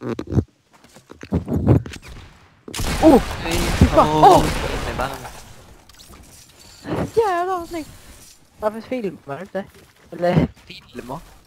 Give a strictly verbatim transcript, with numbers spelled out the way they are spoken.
Oh! Fy fan! Åh! Innebär Jävlar vad snyggt! Varför filmar du inte? Eller? filma.